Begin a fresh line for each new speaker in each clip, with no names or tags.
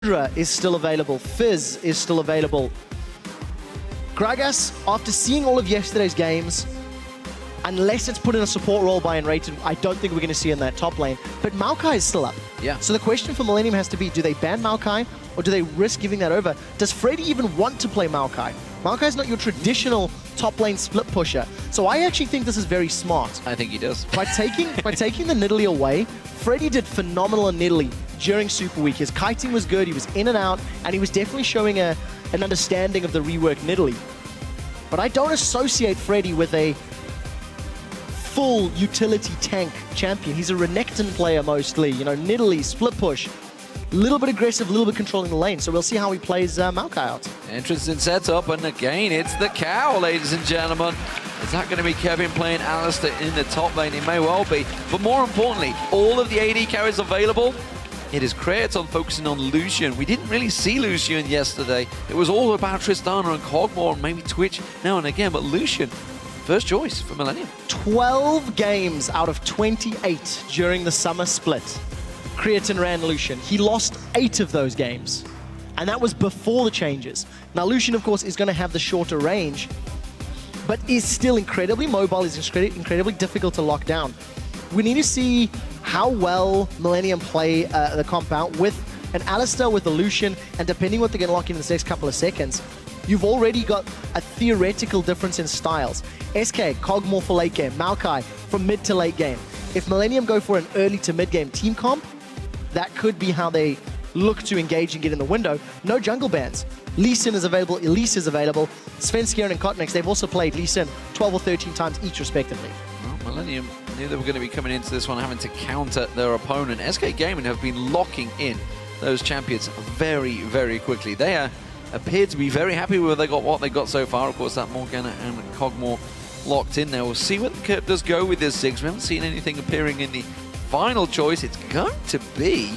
is still available. Fizz is still available. Gragas, after seeing all of yesterday's games, unless it's put in a support role by Enrated, I don't think we're going to see in that top lane. But Maokai is still up.
Yeah.
So the question for Millennium has to be, do they ban Maokai or do they risk giving that over? Does Freddy even want to play Maokai? Maokai is not your traditional top lane split pusher. So I actually think this is very smart.
I think he does.
By taking the Nidalee away, Freddy did phenomenal on Nidalee during Super Week. His kiting was good, he was in and out, and he was definitely showing an understanding of the reworked Nidalee. But I don't associate Freddy with a full utility tank champion. He's a Renekton player mostly, you know, Nidalee, split push. A little bit aggressive, a little bit controlling the lane, so we'll see how he plays Maokai out.
Interesting setup, and again, it's the cow, ladies and gentlemen. Is that going to be Kevin playing Alistar in the top lane? It may well be. But more importantly, all of the AD carries available, it is Creaton focusing on Lucian. We didn't really see Lucian yesterday. It was all about Tristana and Kog'Maw and maybe Twitch now and again, but Lucian, first choice for Millennium.
12 games out of 28 during the summer split. Creaton ran Lucian. He lost 8 of those games, and that was before the changes. Now, Lucian, of course, is going to have the shorter range, but is still incredibly mobile, is incredibly difficult to lock down. We need to see how well Millennium play the comp out with an Alistar, with a Lucian, and depending what they're going to lock in this next couple of seconds, you've already got a theoretical difference in styles. SK, Kog'Maw for late game, Maokai from mid to late game. If Millennium go for an early to mid game team comp, that could be how they look to engage and get in the window. No jungle bans. Lee Sin is available, Elise is available. Svenskeren and Cotnex, they've also played Lee Sin 12 or 13 times each respectively.
Well, Millennium knew they were going to be coming into this one having to counter their opponent. SK Gaming have been locking in those champions very, very quickly. They appear to be very happy with what they got so far. Of course, that Morgana and Kog'Maw locked in there. We'll see what the Kip does go with this Ziggs. We haven't seen anything appearing in the final choice. It's going to be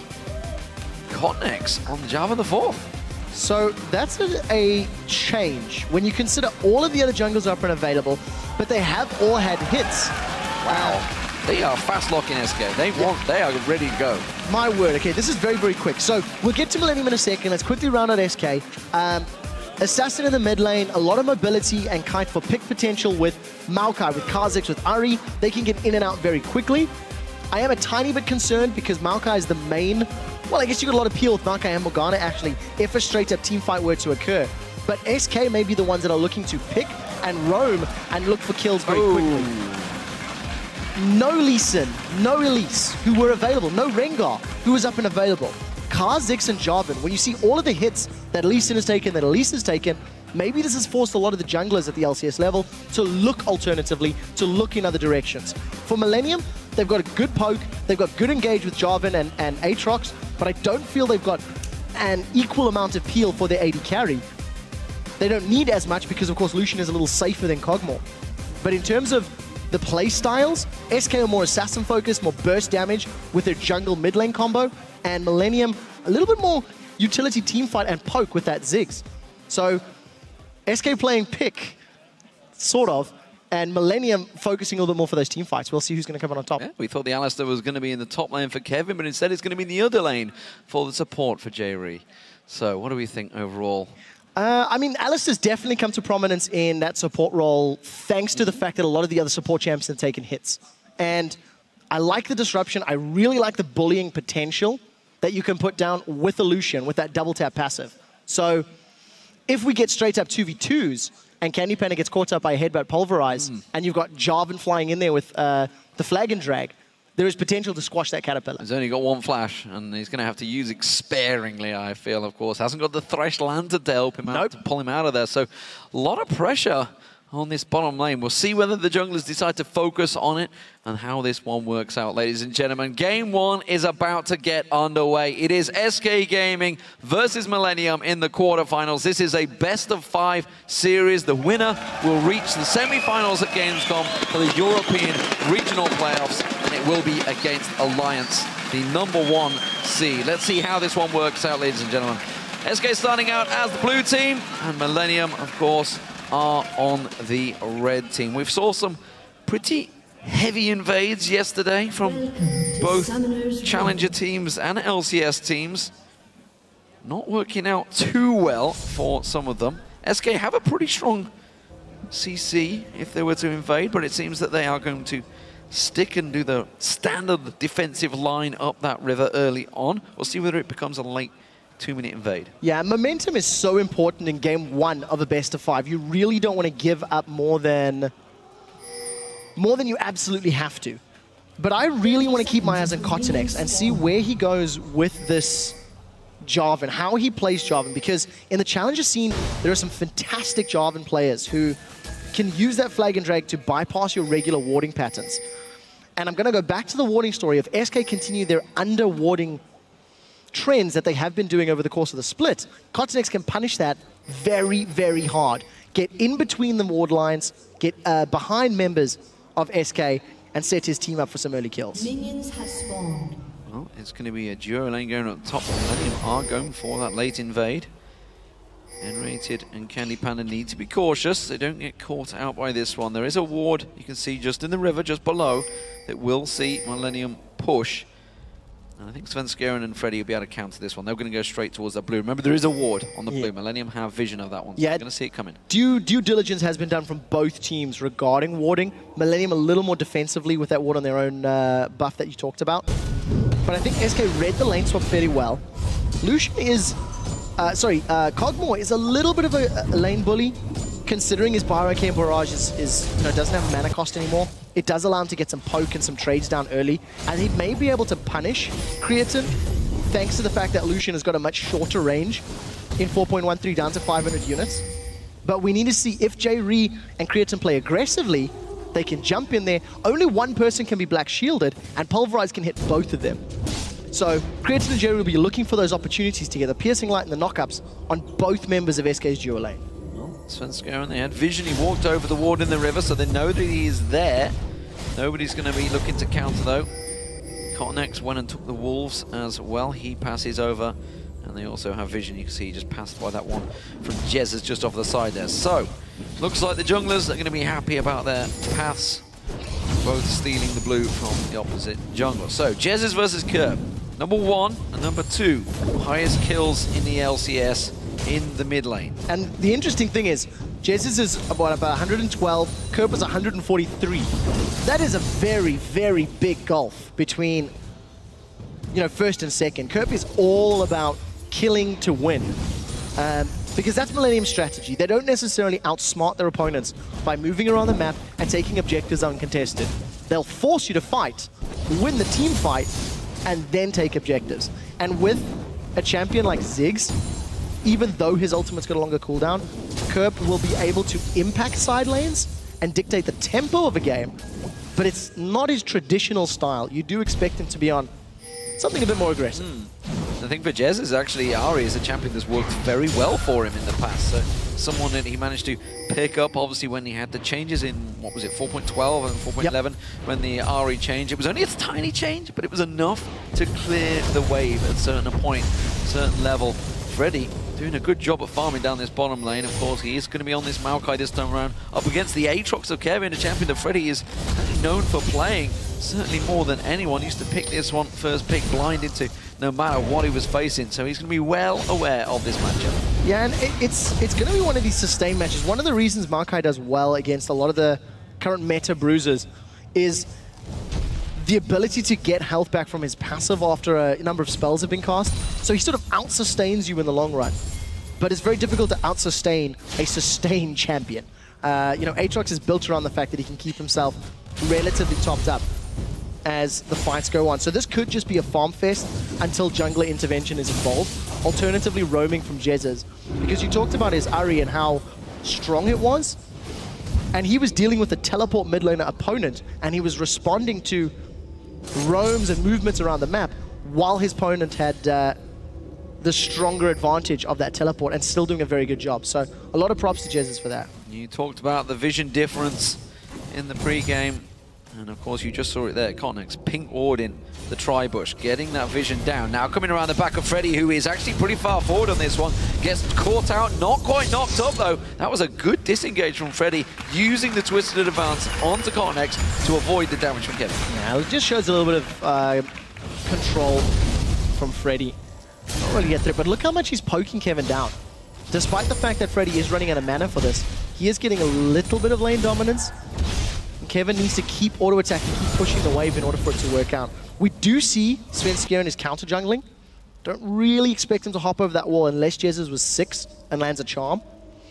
Cotnex on Java the 4th.
So that's a change when you consider all of the other jungles are up and available, but they have all had hits.
Wow. They are fast locking SK. They are ready to go.
My word. Okay, this is very, very quick. So we'll get to Millennium in a second. Let's quickly round out SK. Assassin in the mid lane, a lot of mobility and kite for pick potential with Maokai, with Kha'Zix, with Ahri. They can get in and out very quickly. I am a tiny bit concerned because Maokai is the main. Well, I guess you got a lot of appeal with Maokai and Morgana, actually, if a straight-up team fight were to occur. But SK may be the ones that are looking to pick and roam and look for kills very quickly. No Lee Sin, no Elise, who were available. No Rengar, who was up and available. Kha'Zix and Jarvan, when you see all of the hits that Lee Sin has taken, that Elise has taken, maybe this has forced a lot of the junglers at the LCS level to look alternatively, to look in other directions. For Millennium, they've got a good poke, they've got good engage with Jarvan and Aatrox, but I don't feel they've got an equal amount of peel for their AD carry. They don't need as much because, of course, Lucian is a little safer than Kog'Maw. But in terms of the play styles, SK are more assassin focused, more burst damage with their jungle mid lane combo, and Millennium a little bit more utility team fight and poke with that Ziggs. So SK playing pick, sort of, and Millennium focusing a little bit more for those team fights. We'll see who's going to come on top.
Yeah, we thought the Alistar was going to be in the top lane for Kevin, but instead it's going to be in the other lane for the support for J-Ree. So what do we think overall?
I mean, Alistar's definitely come to prominence in that support role thanks to the fact that a lot of the other support champs have taken hits. And I like the disruption. I really like the bullying potential that you can put down with a Lucian, with that double tap passive. So if we get straight up 2v2s and Candy Panda gets caught up by a headbutt pulverize, and you've got Jarvan flying in there with the flag and drag, there is potential to squash that Caterpillar.
He's only got one flash, and he's going to have to use it sparingly, I feel, of course. Hasn't got the Thresh Lantern to help him out, to pull him out of there. So a lot of pressure on this bottom lane. We'll see whether the junglers decide to focus on it and how this one works out, ladies and gentlemen. Game 1 is about to get underway. It is SK Gaming versus Millennium in the quarterfinals. This is a best-of-5 series. The winner will reach the semi-finals at Gamescom for the European regional playoffs, and it will be against Alliance, the #1 seed. Let's see how this one works out, ladies and gentlemen. SK starting out as the blue team, and Millennium, of course, are on the red team. We saw some pretty heavy invades yesterday from both Challenger teams and LCS teams. not working out too well for some of them. SK have a pretty strong CC if they were to invade, but it seems that they are going to stick and do the standard defensive line up that river early on. We'll see whether it becomes a late 2-minute invade.
Yeah, momentum is so important in game 1 of a best of 5. You really don't want to give up more than you absolutely have to. But I really want to keep my eyes on Cottonex and see where he goes with this Jarvan, how he plays Jarvan, because in the Challenger scene, there are some fantastic Jarvan players who can use that flag and drag to bypass your regular warding patterns. And I'm going to go back to the warding story. If SK continue their under-warding trends that they have been doing over the course of the split, Cottonex can punish that very, very hard. Get in between the ward lines, get behind members of SK, and set his team up for some early kills.
Minions have spawned.
Well, it's going to be a duo lane going up top. Millennium are going for that late invade. N-Rated and Candy Panda need to be cautious. They don't get caught out by this one. There is a ward you can see just in the river, just below, that will see Millennium push. And I think Svenskeren and Freddy will be able to counter this one. They're going to go straight towards that blue. Remember, there is a ward on the blue. Millennium have vision of that one. So
yeah,
you're going to see it coming.
Due diligence has been done from both teams regarding warding. Millennium a little more defensively with that ward on their own buff that you talked about. But I think SK read the lane swap fairly well. Lucian is... Kog'Maw is a little bit of a lane bully, considering his Pyrocane Barrage doesn't have mana cost anymore. It does allow him to get some poke and some trades down early, and he may be able to punish Creatine, thanks to the fact that Lucian has got a much shorter range in 4.13 down to 500 units. But we need to see if J-Re and Creatine play aggressively, they can jump in there. Only one person can be black shielded, and Pulverize can hit both of them. So Creatine and J-Re will be looking for those opportunities to get the Piercing Light and the knockups on both members of SK's duo lane.
Well, Svenskeren, they had vision. He walked over the ward in the river, so they know that he is there. Nobody's going to be looking to counter, though. Cottonex went and took the Wolves as well. He passes over, and they also have vision. You can see he just passed by that one from Jezz just off the side there. So, looks like the junglers are going to be happy about their paths, both stealing the blue from the opposite jungle. So, Jezz versus Curb. Number 1 and number 2, highest kills in the LCS in the mid lane.
And the interesting thing is, Jezz is about 112, Curb is 143. That is a very, very big gulf between, first and second. Curb is all about killing to win. Because that's Millennium's strategy. They don't necessarily outsmart their opponents by moving around the map and taking objectives uncontested. They'll force you to fight, win the team fight, and then take objectives. And with a champion like Ziggs, even though his ultimate's got a longer cooldown, Curb will be able to impact side lanes and dictate the tempo of a game, but it's not his traditional style. You do expect him to be on something a bit more aggressive.
The thing for Jezz is actually Ahri is a champion that's worked very well for him in the past. So someone that he managed to pick up, obviously, when he had the changes in, 4.12 and 4.11, when the Ahri changed. It was only a tiny change, but it was enough to clear the wave at a certain point, certain level. Freddy doing a good job of farming down this bottom lane. Of course, he is going to be on this Maokai this time around, up against the Aatrox of Kevin, a champion that Freddy is known for playing, certainly more than anyone. Used to pick this one first pick blind into no matter what he was facing, so he's going to be well aware of this matchup.
Yeah, and it's going to be one of these sustained matches. One of the reasons Maokai does well against a lot of the current meta bruisers is the ability to get health back from his passive after a number of spells have been cast. So he sort of out-sustains you in the long run. But it's very difficult to out-sustain a sustained champion. Aatrox is built around the fact that he can keep himself relatively topped up as the fights go on. So this could just be a farm fest until jungler intervention is involved. Alternatively, roaming from Jezz's. Because you talked about his Ahri and how strong it was. And he was dealing with a teleport mid laner opponent, and he was responding to roams and movements around the map while his opponent had the stronger advantage of that teleport and still doing a very good job. So a lot of props to Jezz's for that.
You talked about the vision difference in the pre-game, and of course you just saw it there. Cottonex pink ward in the tri-bush, getting that vision down. Now coming around the back of Freddy, who is actually pretty far forward on this one, gets caught out, not quite knocked up though. That was a good disengage from Freddy, using the Twisted Advance onto Cottonex to avoid the damage from Kevin.
Yeah, it just shows a little bit of control from Freddy. really get through, but look how much he's poking Kevin down. Despite the fact that Freddy is running out of mana for this, he is getting a little bit of lane dominance. And Kevin needs to keep auto-attacking, keep pushing the wave in order for it to work out. We do see Svenskeren is counter-jungling. Don't really expect him to hop over that wall unless Jesus was 6 and lands a charm.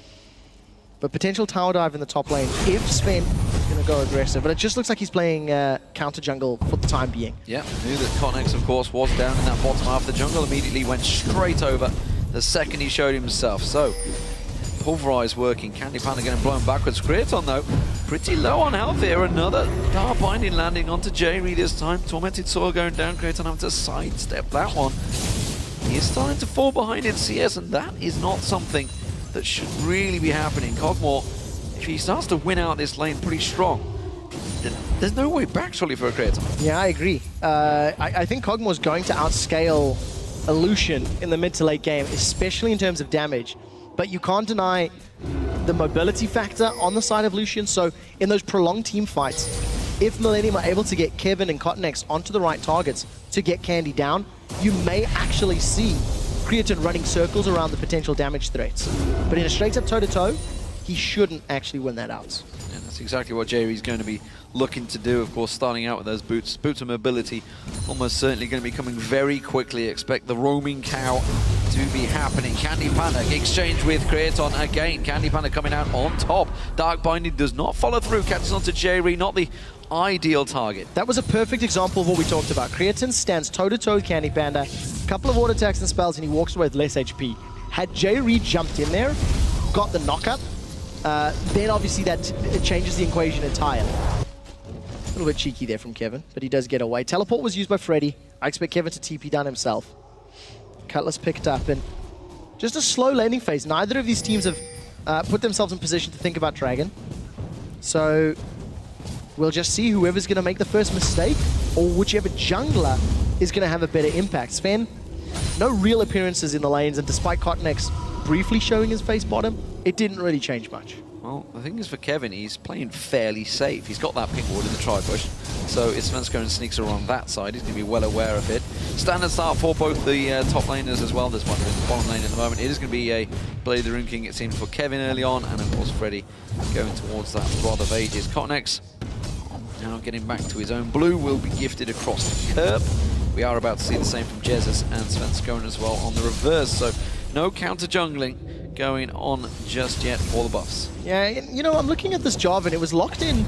But potential tower dive in the top lane if Sven is going to go aggressive. But it just looks like he's playing counter-jungle for the time being.
Yeah, knew that Cotnex, of course, was down in that bottom half. The jungle immediately went straight over the second he showed himself. So, Pulverize working. Candy Panda getting blown backwards. Creaton, though, pretty low on health here. Another Dark Binding landing onto J-Re this time. Tormented Soil going down. Creaton having to sidestep that one. He is starting to fall behind in CS, and that is not something that should really be happening. Kog'Maw, if he starts to win out this lane pretty strong, then there's no way back, surely, for a Creator.
Yeah, I agree. I think Kog'Maw is going to outscale Illusion in the mid to late game, especially in terms of damage. But you can't deny the mobility factor on the side of Lucian. So in those prolonged team fights, if Millennium are able to get Kevin and Cotnex onto the right targets to get Candy down, you may actually see Creaton running circles around the potential damage threats. But in a straight-up toe-to-toe, he shouldn't actually win that out.
And that's exactly what J-Re is going to be looking to do, of course, starting out with those boots. Boots of mobility almost certainly going to be coming very quickly. Expect the roaming cow to be happening. Candy Panda exchange with Creaton again. Candy Panda coming out on top. Dark Binding does not follow through. Catches onto J-Re, not the ideal target.
That was a perfect example of what we talked about. Creaton stands toe-to-toe with Candy Panda, a couple of auto attacks and spells, and he walks away with less HP. Had J-Re jumped in there, got the knockup, then obviously it changes the equation entirely. A little bit cheeky there from Kevin, but he does get away. Teleport was used by Freddy. I expect Kevin to TP down himself. Cutlass picked up, and just a slow landing phase. Neither of these teams have put themselves in position to think about Dragon. So we'll just see whoever's going to make the first mistake, or whichever jungler is going to have a better impact. Sven, no real appearances in the lanes, and despite Cotnex briefly showing his face bottom, it didn't really change much.
Well, the thing is for Kevin, he's playing fairly safe. He's got that pink ward in the tri-bush, so if Svenskeren sneaks around that side, he's going to be well aware of it. Standard start for both the top laners as well. There's one in the bottom lane at the moment. It is going to be a Blade of the Rune King, it seems, for Kevin early on, and of course Freddy going towards that Rod of Ages. Cotnex now getting back to his own blue, will be gifted across the curb. We are about to see the same from Jesus and Svenskeren as well on the reverse, so no counter jungling going on just yet for the buffs.
Yeah, you know, I'm looking at this job and it was locked in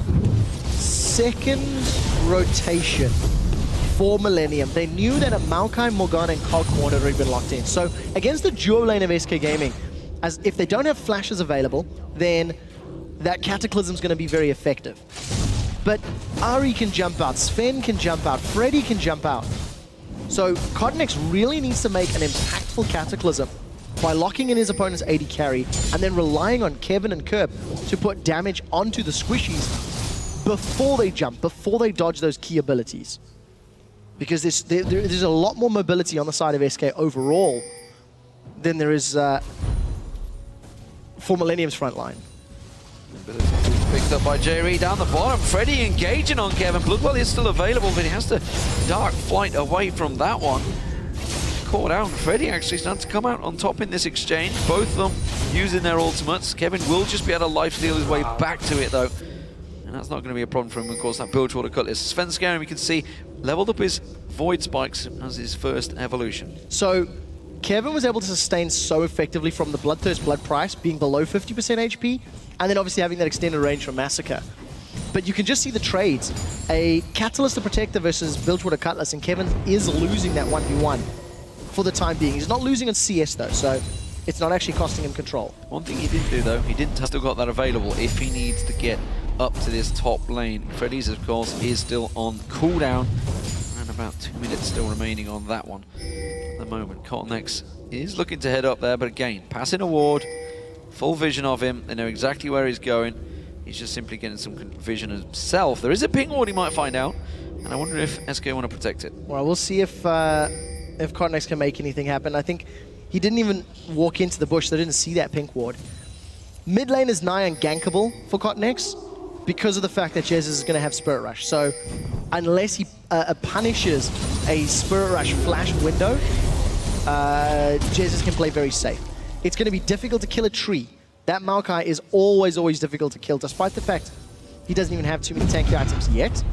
second rotation for Millennium. They knew that a Maokai, Morgana, and Kog'Maw had already been locked in. So against the duo lane of SK Gaming, as if they don't have flashes available, then that Cataclysm is going to be very effective. But Ahri can jump out, Sven can jump out, Freddy can jump out. So Cotnex really needs to make an impactful Cataclysm by locking in his opponent's AD carry and then relying on Kevin and Kerb to put damage onto the squishies before they jump, before they dodge those key abilities. Because there's a lot more mobility on the side of SK overall than there is for Millennium's front line.
Picked up by J-Re down the bottom. Freddy engaging on Kevin. Bloodwell is still available, but he has to dark flight away from that one. Caught out. Freddy actually starting to come out on top in this exchange. Both of them using their ultimates. Kevin will just be able to lifesteal his way back to it, though. And that's not going to be a problem for him, of course, that Bilgewater Cutlass. Svenskeren, we can see, leveled up his Void Spikes as his first evolution.
So Kevin was able to sustain so effectively from the Bloodthirst Blood Price being below 50% HP, and then obviously having that extended range from Massacre. But you can just see the trades. A Catalyst to Protector versus Bilgewater Cutlass, and Kevin is losing that 1v1 for the time being. He's not losing on CS though, so it's not actually costing him control.
One thing he didn't do though, he didn't have still got that available if he needs to get up to this top lane. Freddy's, of course, is still on cooldown, and about 2 minutes still remaining on that one at the moment. Cotnex is looking to head up there, but again, passing a ward, full vision of him. They know exactly where he's going. He's just simply getting some vision himself. There is a ping ward he might find out, and I wonder if SK want to protect it.
Well, we'll see if Cotnex can make anything happen. I think he didn't even walk into the bush, so they didn't see that pink ward. Mid lane is nigh ungankable for Cotnex because of the fact that Jesus is going to have Spirit Rush. So unless he punishes a Spirit Rush flash window, Jesus can play very safe. It's going to be difficult to kill a tree. That Maokai is always difficult to kill, despite the fact he doesn't even have too many tanky items yet.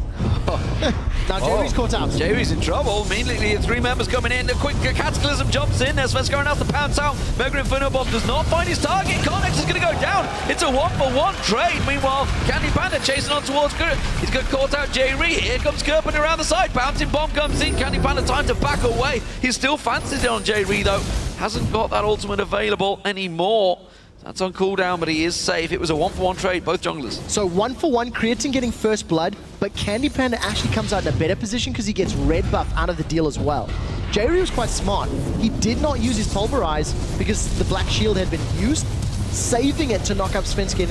Now Jerry's caught out.
Jerry's in trouble. Immediately, 3 members coming in. A quick Cataclysm jumps in. There's Svenskeren out to pounce out. Mega Inferno Bomb does not find his target. Cornex is going to go down. It's a 1-for-1 trade. Meanwhile, Candy Panda chasing on towards Kurt. He's got caught out Jerry. Here comes Kirpin around the side. Bouncing Bomb comes in. Candy Panda time to back away. He still fancies it on Jerry though. Hasn't got that ultimate available anymore. That's on cooldown, but he is safe. It was a 1-for-1 trade, both junglers.
So 1-for-1, Creatine getting first blood, but Candy Panda actually comes out in a better position because he gets red buff out of the deal as well. Jerry was quite smart. He did not use his Pulverize because the Black Shield had been used, saving it to knock up Svenskeren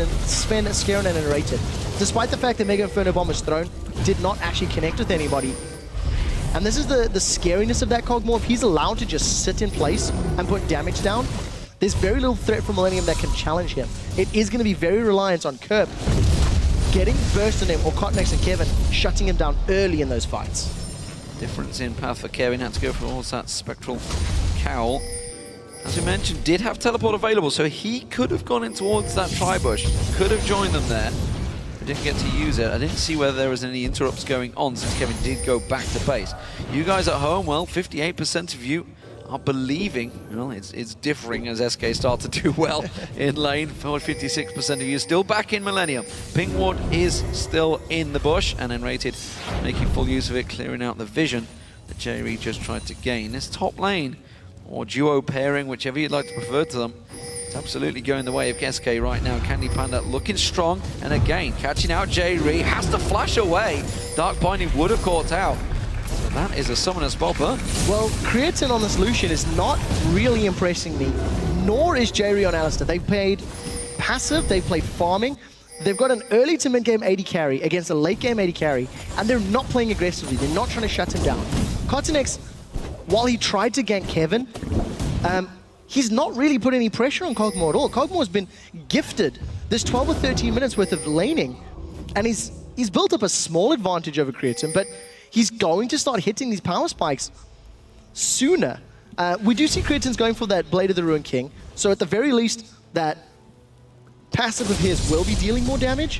and Rated. Despite the fact that Mega Inferno Bomb was thrown, did not actually connect with anybody. And this is the scariness of that Kog'Maw. If he's allowed to just sit in place and put damage down, there's very little threat from Millennium that can challenge him. It is going to be very reliant on Kerp getting burst on him, or Cotnex and Kevin shutting him down early in those fights.
Difference in path for Kevin. Had to go for all that Spectral Cowl. As we mentioned, did have teleport available, so he could have gone in towards that tri-bush, could have joined them there, but didn't get to use it. I didn't see whether there was any interrupts going on since Kevin did go back to base. You guys at home, well, 58% of you are believing, well, it's differing as SK start to do well in lane. 56% of you still back in Millennium. Pinkwood is still in the bush, and then Rated making full use of it, clearing out the vision that Jerry just tried to gain. This top lane, or duo pairing, whichever you'd like to prefer to them, it's absolutely going the way of SK right now. Candy Panda looking strong, and again, catching out Jerry, has to flash away. Dark Binding would have caught out. So that is a summoner spell burn.
Well, Creatine on this Lucian is not really impressing me, nor is Jerry on Alistar. They've played passive, they've played farming, they've got an early to mid-game AD carry against a late-game AD carry, and they're not playing aggressively, they're not trying to shut him down. Cotnex, while he tried to gank Kevin, he's not really put any pressure on Kog'Maw at all. Kog'Maw has been gifted this 12 or 13 minutes worth of laning, and he's built up a small advantage over Creatine, but he's going to start hitting these power spikes sooner. We do see Creatine's going for that Blade of the Ruined King, so at the very least, that passive of his will be dealing more damage.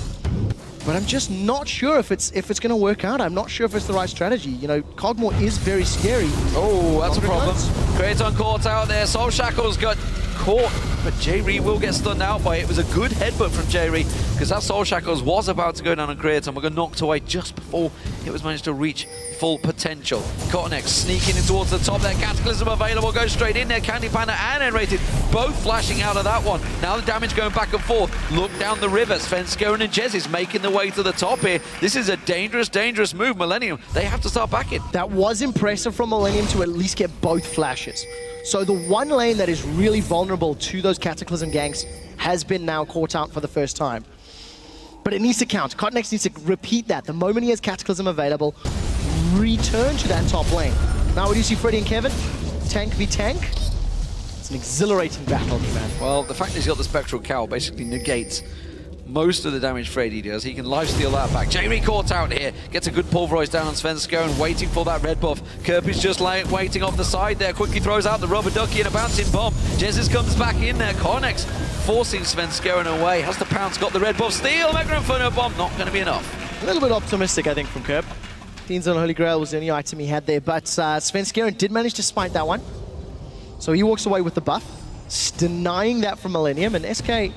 But I'm just not sure if it's going to work out. I'm not sure if it's the right strategy. You know, Kog'Maw is very scary.
Oh, that's a problem. Creatine caught out there. Soul Shackles got caught, but Jerry will get stunned out by it. It was a good headbutt from Jerry, because that Soul Shackles was about to go down on Creatine, but got knocked away just before it was managed to reach full potential. Cotnex sneaking in towards the top there. Cataclysm available, goes straight in there. Candy Panda and N-Rated both flashing out of that one. Now the damage going back and forth. Look down the river. Svenskeren and Jez is making the way to the top here. This is a dangerous move. Millennium, they have to start backing.
That was impressive from Millennium to at least get both flashes. So the one lane that is really vulnerable to those Cataclysm ganks has been now caught out for the first time. But it needs to count. Cotnex needs to repeat that. The moment he has Cataclysm available, return to that top lane. Now what do you see Freddy and Kevin? Tank v tank? It's an exhilarating battle, man.
Well, the fact that he's got the Spectral Cowl basically negates most of the damage Freddy does. He can lifesteal that back. Jerry caught out here. Gets a good pulverize down on Svenskeren, waiting for that red buff. Kirby's just waiting off the side there. Quickly throws out the rubber ducky and a bouncing bomb. Jesus comes back in there. Cornex forcing Svenskeren away. Has the pounce, got the red buff. Steal, Mega Inferno Bomb. Not going to be enough.
A little bit optimistic, I think, from Kerp. Fiends on Holy Grail was the only item he had there, but Svenskeren did manage to smite that one. So he walks away with the buff, denying that from Millennium, and SK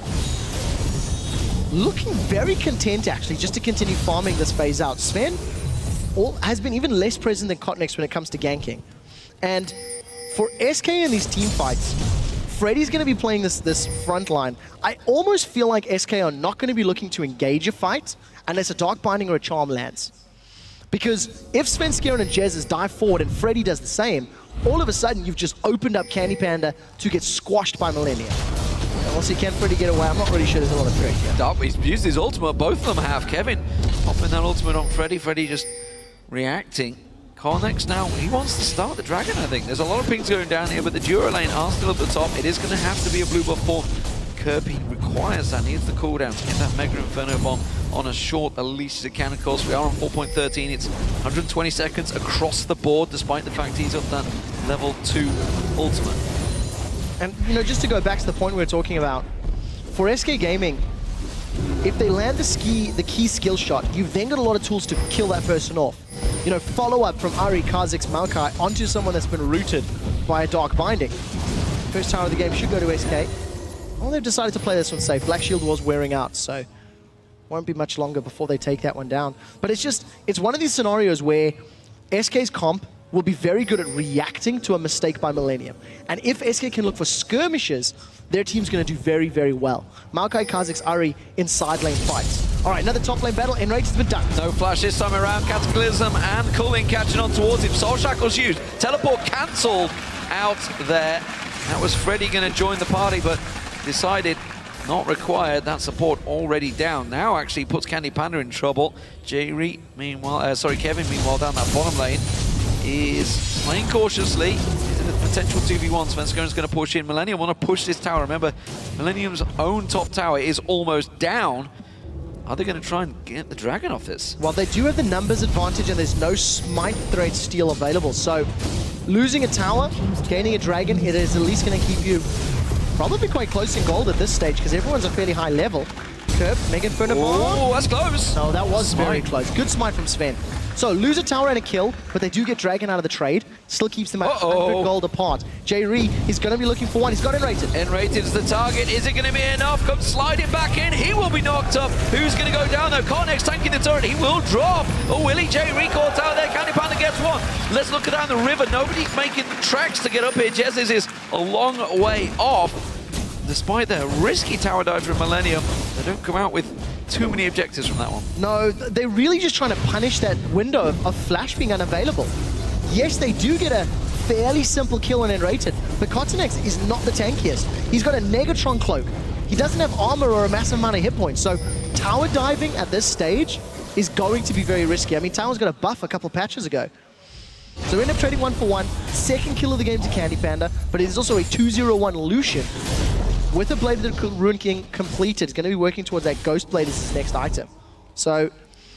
looking very content, actually, just to continue farming this phase out. Sven has been even less present than Cotnex when it comes to ganking. And for SK in these team fights, Freddy's going to be playing this front line. I almost feel like SK are not going to be looking to engage a fight unless a Dark Binding or a Charm lands. Because if Svenskeren and Jez dive forward and Freddy does the same, all of a sudden you've just opened up Candy Panda to get squashed by Millennium. We'll see, can Freddy get away? I'm not really sure there's a lot of threat here.
He's used his ultimate, both of them have. Kevin popping that ultimate on Freddy. Freddy just reacting. Cornex now, he wants to start the Dragon, I think. There's a lot of pings going down here, but the Dura lane are still at the top. It is going to have to be a blue buff for Kirby. Requires that, needs the cooldown to get that Mega Inferno Bomb on as short a leash as it can. Of course, we are on 4.13. It's 120 seconds across the board, despite the fact he's up that level 2 ultimate.
And, you know, just to go back to the point we were talking about, for SK Gaming, if they land the key skill shot, you've then got a lot of tools to kill that person off. You know, follow-up from Ahri, Kha'Zix, Maokai onto someone that's been rooted by a Dark Binding. First tower of the game should go to SK. Well, they've decided to play this one safe. Black Shield was wearing out, so won't be much longer before they take that one down. But it's one of these scenarios where SK's comp will be very good at reacting to a mistake by Millennium. And if SK can look for skirmishes, their team's going to do very, very well. Maokai, Kha'Zix, Ahri in side lane fights. All right, another top lane battle. Enraged has been done.
No flash this time around. Cataclysm and Kulin catching on towards him. Soul Shackle's used. Teleport cancelled out there. That was Freddy going to join the party, but decided not required. That support already down. Now actually puts Candy Panda in trouble. Kevin, meanwhile, down that bottom lane is playing cautiously. He's in a potential 2v1. Svenskern's going to push in. Millennium want to push this tower. Remember, Millennium's own top tower is almost down. Are they going to try and get the dragon off this?
Well, they do have the numbers advantage, and there's no Smite Thread Steel available. So, losing a tower, gaining a dragon, it is at least going to keep you probably quite close in gold at this stage, because everyone's a fairly high level. Curb, Mega Inferno Bomb.
Oh, that's close.
No, that was very close. Good smite from Sven. So, lose a tower and a kill, but they do get dragon out of the trade. Still keeps them at 100 gold apart. J-Ree is going to be looking for one. He's got Enrated.
Enrated is the target. Is it going to be enough? Come sliding back in. He will be knocked up. Who's going to go down, though? Cornex tanking the turret. He will drop. Oh, Willie J-Ree caught out there. Candy Panda gets one. Let's look down the river. Nobody's making tracks to get up here. Jezz is a long way off. Despite their risky tower dive from Millennium, they don't come out with too many objectives from that one.
No, they're really just trying to punish that window of Flash being unavailable. Yes, they do get a fairly simple kill on Enrated, but Cortex is not the tankiest. He's got a Negatron cloak. He doesn't have armor or a massive amount of hit points, so tower diving at this stage is going to be very risky. I mean, Tower's got a buff a couple patches ago. So we end up trading 1-for-1. Second kill of the game to Candy Panda, but it is also a 2-0-1 Lucian. With a Blade of the Ruined King completed, it's going to be working towards that Ghost Blade as his next item. So,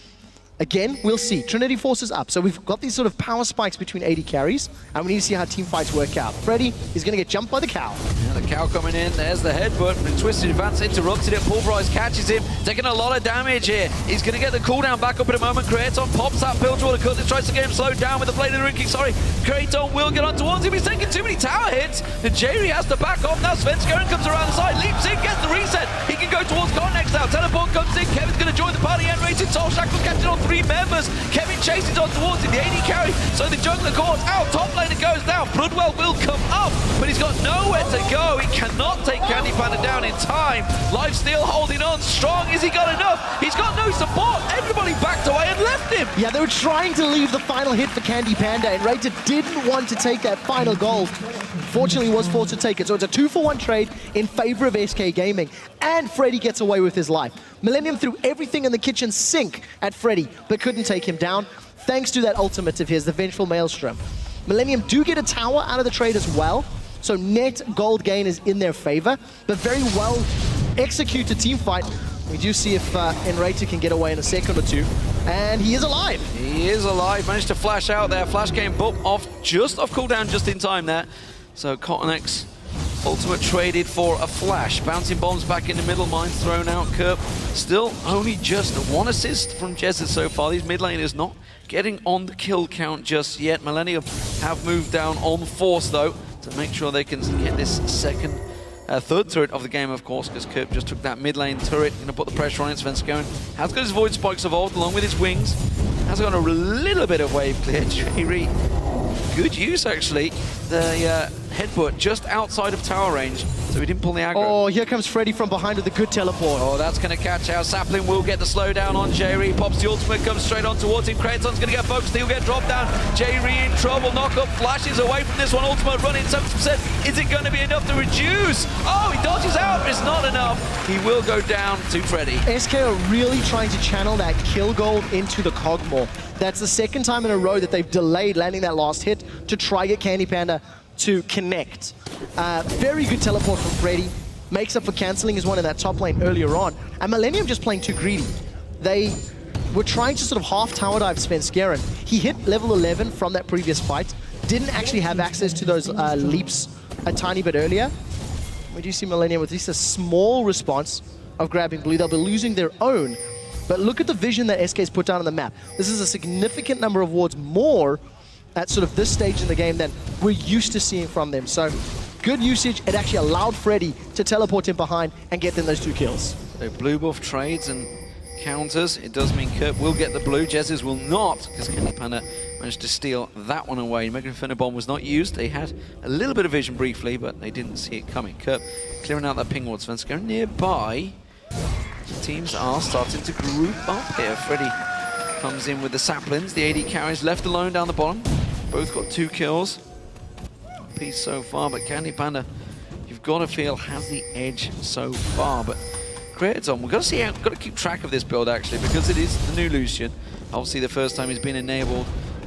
again, we'll see. Trinity Force is up. So we've got these sort of power spikes between AD carries, and we need to see how team fights work out. Freddy is going to get jumped by the cow.
Yeah, the cow coming in. There's the headbutt. The twisted advance interrupted it. Pulverize catches him, taking a lot of damage here. He's going to get the cooldown back up in a moment. Kratos pops that Pildraw to cut. Tries to get him slowed down with the Blade of the Ruined King. Sorry, Kratos will get on towards him. He's taking too many tower hits. And J-Ree has to back off. Now Svenskeren comes around the side, leaps in, gets the reset. He can go towards Cornex now. Teleport comes in. Kevin's going to join the party. Enrated Soul Shackle catching on 3 members. Kevin chases on towards him, the AD carry, so the jungler caught out, top laner goes down, Bloodwell will come up, but he's got nowhere to go, he cannot take Candy Panda down in time, Lifesteal holding on strong, has he got enough? He's got no support, everybody backed away and left him.
Yeah, they were trying to leave the final hit for Candy Panda, and Rated didn't want to take that final gold. Fortunately, was forced to take it, so it's a 2-for-1 trade in favor of SK Gaming, and Freddy gets away with his life. Millennium threw everything in the kitchen sink at Freddy, but couldn't take him down, thanks to that ultimate of his, the Vengeful Maelstrom. Millennium do get a tower out of the trade as well, so net gold gain is in their favor, but very well executed team fight. We do see if Enrated can get away in a second or two, and he is alive.
He is alive, managed to flash out there, flash game book off, just off cooldown just in time there. So Cortex ultimate traded for a flash. Bouncing bombs back in the middle, mines thrown out. Kerp still only just 1 assist from Jezz so far. These mid laners not getting on the kill count just yet. Millennium have moved down on force though to make sure they can get this third turret of the game, of course, because Kerp just took that mid lane turret, going to put the pressure on it. Svenskeren has got his Void Spikes evolved along with his wings. Has got a little bit of wave clear. J-Ree, good use actually. The headbutt just outside of tower range, so he didn't pull the aggro.
Oh, here comes Freddy from behind with a good teleport.
Oh, that's going to catch out. Sapling will get the slowdown on J-Ree. Pops the ultimate, comes straight on towards him. Kraton's going to get focused. He'll get dropped down. J-Ree in trouble. Knock up, flashes away from this one. Ultimate running 70%. Is it going to be enough to reduce? Oh, he dodges out, but it's not enough. He will go down to Freddy.
SK are really trying to channel that kill gold into the Cogmore. That's the second time in a row that they've delayed landing that last hit to try get Candy Panda to connect. Very good teleport from Freddy. Makes up for cancelling his one in that top lane earlier on. And Millennium just playing too greedy. they were trying to sort of half tower dive Svenskeren. He hit level 11 from that previous fight, didn't actually have access to those leaps a tiny bit earlier. We do see Millennium with at least a small response of grabbing blue. They'll be losing their own. But look at the vision that SK's put down on the map. This is a significant number of wards more at sort of this stage in the game than we're used to seeing from them. So good usage. It actually allowed Freddy to teleport in behind and get them those 2 kills.
So blue buff trades and counters. It does mean Kurt will get the blue. Jez's will not, because Candy Panda managed to steal that one away. Mega Inferno Bomb was not used. They had a little bit of vision briefly, but they didn't see it coming. Kurt clearing out that ping ward. Svenskeren nearby. Teams are starting to group up here. Freddy comes in with the saplings. The AD carries left alone down the bottom. Both got 2 kills. Piece so far, but Candy Panda, you've got to feel, has the edge so far. But Created's on. We've got to see how, got to keep track of this build actually, because it is the new Lucian. Obviously the first time he's been enabled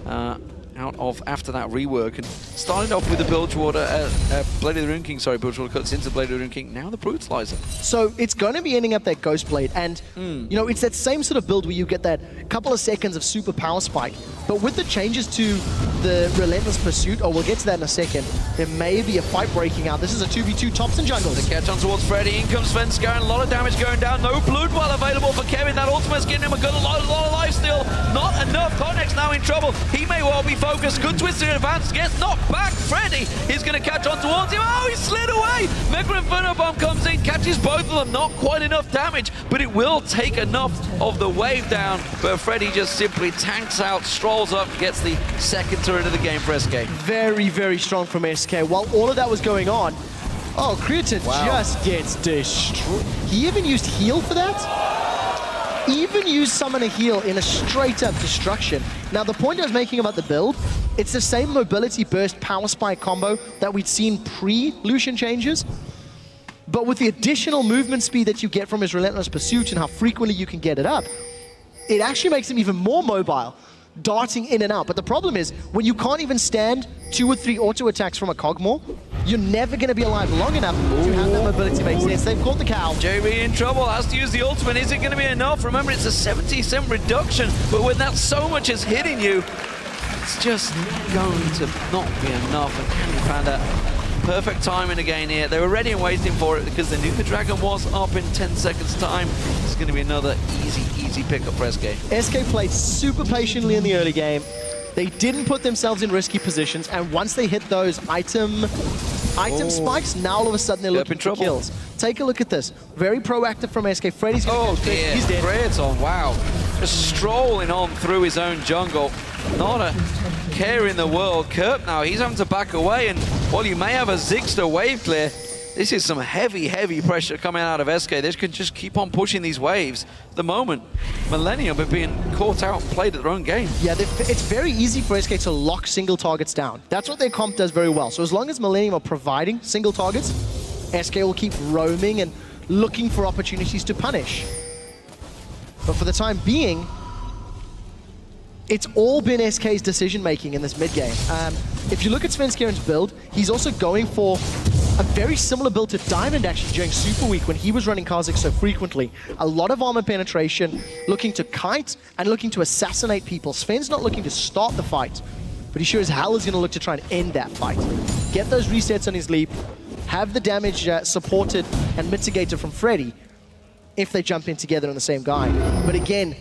out of after that rework, and started off with the Bilgewater, Blade of the Rune King, sorry, Bilgewater cuts into Blade of the Rune King, now the Brutalizer. So
it's going to be ending up that Ghost Blade, and you know, it's that same sort of build where you get that couple of seconds of super power spike, but with the changes to the Relentless Pursuit, we'll get to that in a second, there may be a fight breaking out. This is a 2v2 tops and jungles.
The catch on towards Freddy, in comes Svenskeren, a lot of damage going down, no blood well available for Kevin, that ultimate's getting him a lot of life still, not enough. Konek's now in trouble, he may well be focused, good twisted advance, gets knocked back. Freddy is going to catch on towards him. Oh, he slid away. Mega Inferno Bomb comes in, catches both of them. Not quite enough damage, but it will take enough of the wave down. But Freddy just simply tanks out, strolls up, gets the second turret of the game for SK.
Very, very strong from SK. While all of that was going on, Created just gets destroyed. He even used heal for that? Even used summon a heal in a straight-up destruction. Now, the point I was making about the build, it's the same mobility burst power spike combo that we'd seen pre-Lucian changes, but with the additional movement speed that you get from his Relentless Pursuit and how frequently you can get it up, it actually makes him even more mobile, darting in and out. But the problem is, when you can't even stand 2 or 3 auto attacks from a Cogmore, you're never going to be alive long enough to have that mobility make sense. They've caught the cow.
JB in trouble, has to use the ultimate. Is it going to be enough? Remember, it's a 70% reduction, but when that so much is hitting you, it's just going to not be enough. And Candy Panda, perfect timing again here. They were ready and waiting for it because they knew the dragon was up in 10 seconds time. It's going to be another easy pickup for SK.
SK played super patiently in the early game. They didn't put themselves in risky positions, and once they hit those item spikes, now all of a sudden they're looking for kills. Take a look at this. Very proactive from SK. Freddy's going to
dear. He's dead. Creaton, wow. Just strolling on through his own jungle. Not a care in the world. Kurt now, he's having to back away, and while you may have a Zigster wave clear, this is some heavy pressure coming out of SK. They can just keep on pushing these waves. At the moment, Millennium are being caught out and played at their own game.
Yeah, it's very easy for SK to lock single targets down. That's what their comp does very well. So as long as Millennium are providing single targets, SK will keep roaming and looking for opportunities to punish. But for the time being, it's all been SK's decision-making in this mid-game. If you look at Svenskeren's build, he's also going for a very similar build to Diamond actually during Super Week when he was running Kha'Zix so frequently. A lot of armor penetration, looking to kite and looking to assassinate people. Sven's not looking to start the fight, but he sure as hell is going to look to try and end that fight. Get those resets on his leap, have the damage supported and mitigated from Freddy if they jump in together on the same guy. But again,